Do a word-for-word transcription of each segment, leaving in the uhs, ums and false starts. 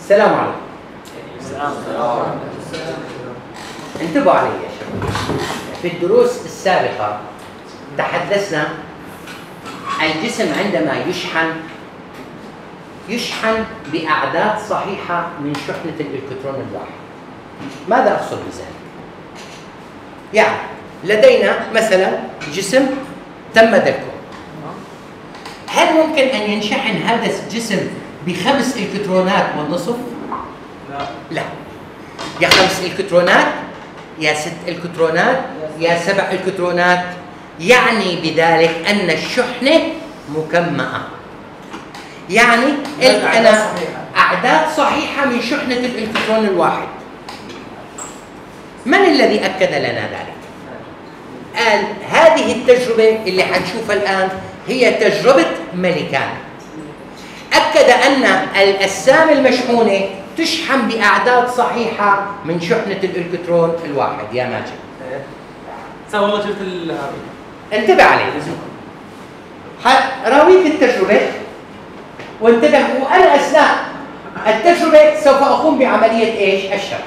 السلام عليكم. انتبهوا علي يا شباب. في الدروس السابقة تحدثنا الجسم عندما يشحن يشحن بأعداد صحيحة من شحنة الإلكترون الواحد. ماذا أقصد بذلك؟ يعني لدينا مثلا جسم تم دلكه. هل ممكن أن ينشحن هذا الجسم بخمس إلكترونات والنصف؟ لا. لا. يا خمس إلكترونات يا ست إلكترونات يا سبع إلكترونات، يعني بذلك أن الشحنة مكمأة. يعني أنا أعداد صحيحة من شحنة الإلكترون الواحد. من الذي أكد لنا ذلك؟ قال هذه التجربة اللي حنشوفها الآن هي تجربة ملكان. أكد أن الأجسام المشحونة تشحن بأعداد صحيحة من شحنة الإلكترون الواحد. يا ماجد والله شفت ال انتبه علي، راويك التجربة وانتبه، وأنا أثناء التجربة سوف أقوم بعملية إيش؟ الشرح.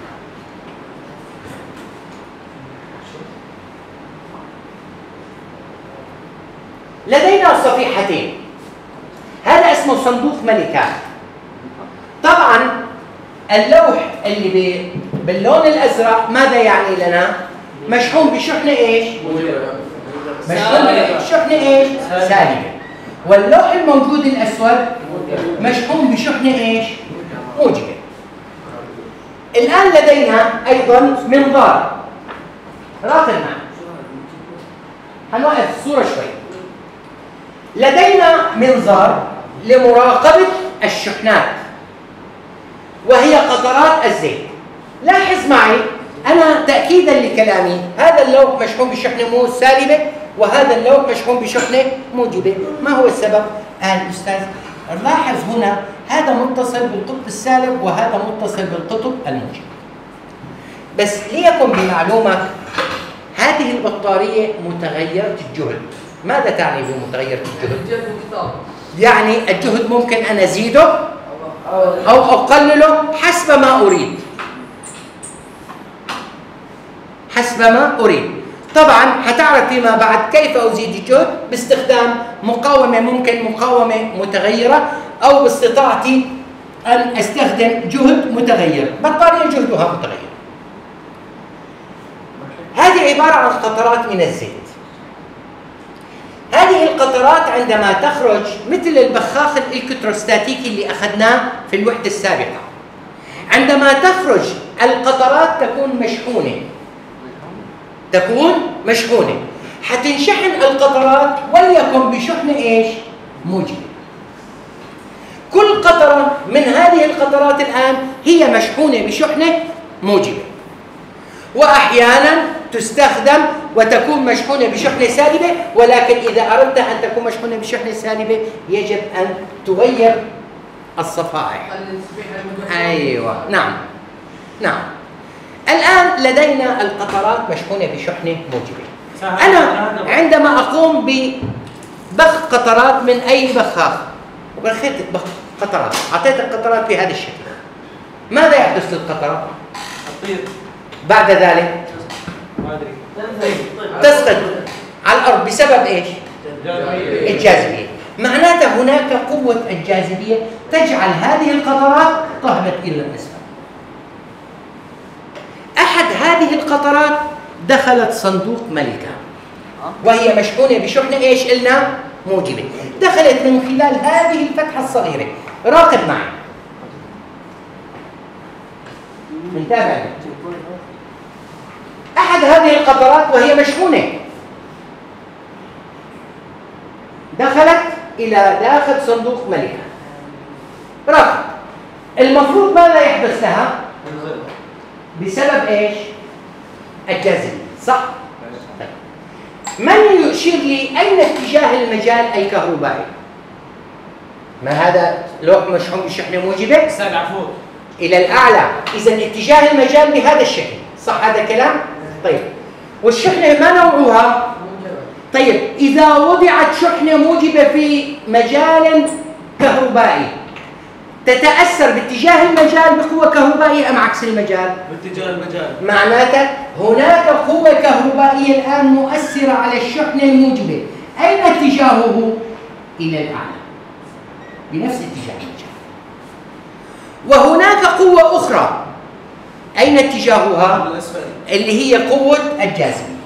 لدينا صفيحتين، هذا اسمه صندوق ملكان. طبعا اللوح اللي باللون الازرق ماذا يعني لنا؟ مشحون بشحنه ايش؟ مشحون بشحنه ايش؟ سالبه. واللوح الموجود الاسود مشحون بشحنه ايش؟ موجبه. الان لدينا ايضا منظار. راقب معي، هنوقف الصوره شوي. لدينا منظار لمراقبة الشحنات وهي قطرات الزيت. لاحظ معي أنا تأكيدا لكلامي، هذا اللوح مشحون بشحنة مو سالبة وهذا اللوح مشحون بشحنة موجبة. ما هو السبب؟ قال الأستاذ لاحظ هنا هذا متصل بالقطب السالب وهذا متصل بالقطب الموجب. بس ليكن بمعلومك هذه البطارية متغيرة الجهد. ماذا تعني بمتغيرة الجهد؟ يعني الجهد ممكن أن أزيده أو أقلله حسب ما أريد. حسب ما أريد. طبعا حتعرف فيما بعد كيف أزيد الجهد باستخدام مقاومة، ممكن مقاومة متغيرة أو باستطاعتي أن أستخدم جهد متغير. بطارية جهدها متغير. هذه عبارة عن قطرات من الزيت. هذه القطرات عندما تخرج مثل البخاخ الإلكتروستاتيكي اللي أخذناه في الوحدة السابقة، عندما تخرج القطرات تكون مشحونة تكون مشحونة حتنشحن القطرات وليكن بشحنة إيش؟ موجبة. كل قطرة من هذه القطرات الآن هي مشحونة بشحنة موجبة، وأحيانا تستخدم وتكون مشحونة بشحنة سالبة، ولكن إذا أردت أن تكون مشحونة بشحنة سالبة يجب أن تغير الصفائح. أيوة نعم نعم. الآن لدينا القطرات مشحونة بشحنة موجبة. أنا عندما أقوم ببخ قطرات من أي بخاخ وبخيت قطرات، أعطيت القطرات بهذا الشكل، ماذا يحدث للقطرة؟ بعد ذلك تسقط على الأرض بسبب إيش؟ الجاذبية. معناته هناك قوة الجاذبية تجعل هذه القطرات تهبط إلى الأسفل. أحد هذه القطرات دخلت صندوق ملكة وهي مشحونة بشحنة إيش قلنا؟ موجبة. دخلت من خلال هذه الفتحة الصغيرة. راقب معي. انتبه. أحد هذه القطرات وهي مشحونة دخلت إلى داخل صندوق ملكة. راقب. المفروض ماذا يحدث لها؟ بسبب إيش؟ الجاذبية، صح؟ طيب. من يشير لي أين اتجاه المجال الكهربائي؟ ما هذا لوح مشحون بشحنة موجبة؟ فوق إلى الأعلى. إذا اتجاه المجال بهذا الشكل، صح هذا الكلام؟ طيب. والشحنة ما نوعها؟ طيب إذا وضعت شحنة موجبة في مجال كهربائي تتأثر باتجاه المجال بقوة كهربائية أم عكس المجال؟ باتجاه المجال. معناته هناك قوة كهربائية الآن مؤثرة على الشحنة الموجبة، أين اتجاهه؟ إلى الأعلى بنفس اتجاه المجال. وهناك قوة أخرى أين اتجاهها؟ الأسفل. اللي هي قوة الجاذبية.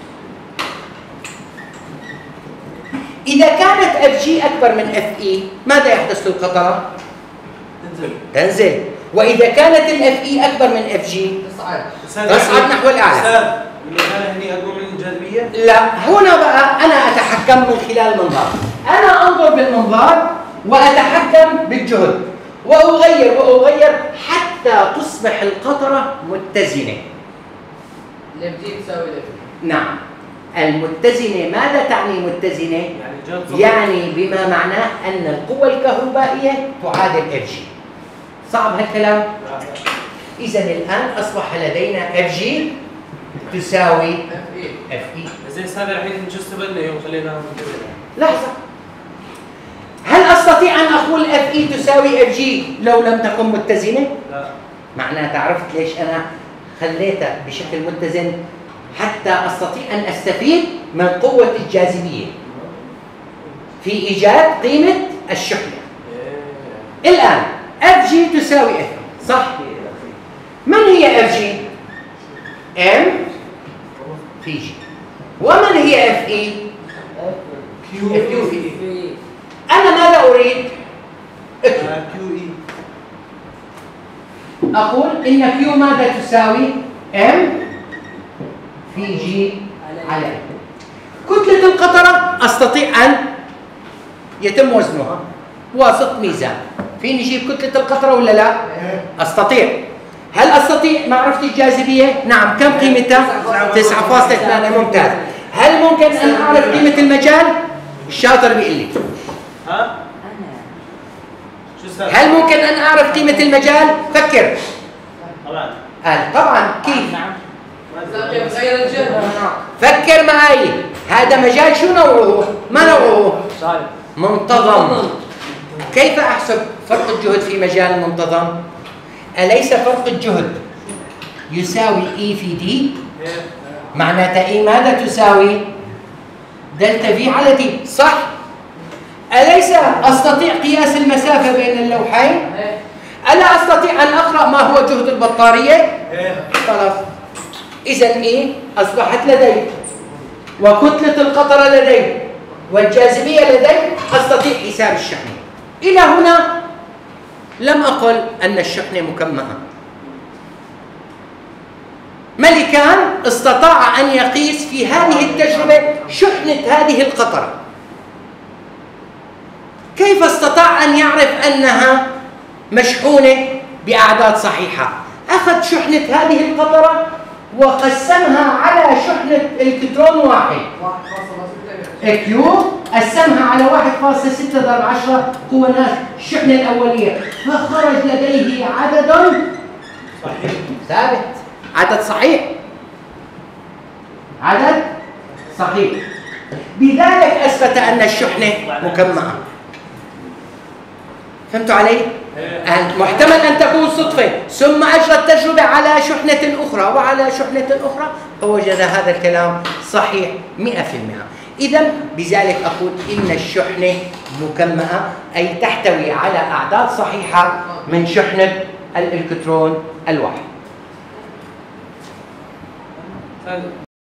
إذا كانت اف جي أكبر من اف اي ماذا يحدث للقطرة؟ تنزل. تنزل. وإذا كانت الاف اي أكبر من اف جي تصعد. تصعد نحو الأعلى. أستاذ المكانة هني أقوى من الجاذبية؟ لا، هنا بقى أنا أتحكم من خلال المنظار. أنا أنظر بالمنظار وأتحكم بالجهد وأغير وأغير حتى تصبح القطرة متزنة. الاف جي تساوي الاف نعم. المتزنة ماذا تعني متزنة؟ يعني جهد. يعني بما معناه أن القوة الكهربائية تعادل اف جي. صعب هالكلام؟ إذا الآن أصبح لدينا اف جي تساوي اف اي. اف اي. زين هذا الحين شو استفدنا يوم خلينا نكمل؟ لحظة، هل أستطيع أن أقول اف اي تساوي اف جي لو لم تكن متزنة؟ لا. معناتها عرفت ليش أنا خليتها بشكل متزن؟ حتى أستطيع أن أستفيد من قوة الجاذبية في إيجاد قيمة الشحنة. الآن اف جي تساوي اف صح؟ من هي اف جي؟ ام في جي. ومن هي اف اي؟ كيو اف يو في اي. في أنا ماذا أريد؟ اكتب. كيو اي. أقول إن كيو ماذا تساوي؟ ام في جي على ام. كتلة القطرة أستطيع أن يتم وزنها بواسطة ميزان. فيني أجيب كتلة القطرة ولا لا؟ أستطيع. هل أستطيع معرفة الجاذبية؟ نعم. كم قيمتها؟ تسعة فاصلة ثمانية. ممتاز. هل ممكن أن أعرف قيمة المجال؟ الشاطر بيقول لي. ها؟ شو استاذ؟ هل ممكن أن أعرف قيمة المجال؟ فكر. طبعا. قال طبعا. كيف؟ نعم. كيف غير الجهد؟ فكر معي. هذا مجال شو نوعه؟ ما نوعه؟ صحيح. منتظم. كيف أحسب فرق الجهد في مجال منتظم؟ أليس فرق الجهد يساوي E في D؟ معناتها E ماذا تساوي؟ دلتا في على دي، صح؟ أليس أستطيع قياس المسافة بين اللوحين؟ ألا أستطيع أن أقرأ ما هو جهد البطارية؟ خلاص. إذا إيه؟ أصبحت لدي وكتلة القطرة لدي والجاذبية لدي، أستطيع حساب الشحنة. إلى هنا لم أقل أن الشحنة مكمأة. ملكان استطاع أن يقيس في هذه التجربة شحنة هذه القطرة. كيف استطاع أن يعرف أنها مشحونة بأعداد صحيحة؟ أخذ شحنة هذه القطرة وقسمها على شحنة الكترون واحد كيو، قسمها على واحد فاصلة ستة ضرب عشرة قوة ناس الشحنة الأولية، فخرج لديه عدد صحيح ثابت. عدد صحيح. عدد صحيح. بذلك أثبت أن الشحنة مكمأة. فهمتوا علي؟ محتمل أن تكون صدفة، ثم أجرى التجربة على شحنة أخرى وعلى شحنة أخرى فوجد هذا الكلام صحيح مئة في المئة. إذا بذلك أقول إن الشحنة مكمأة، أي تحتوي على أعداد صحيحة من شحنة الإلكترون الواحد.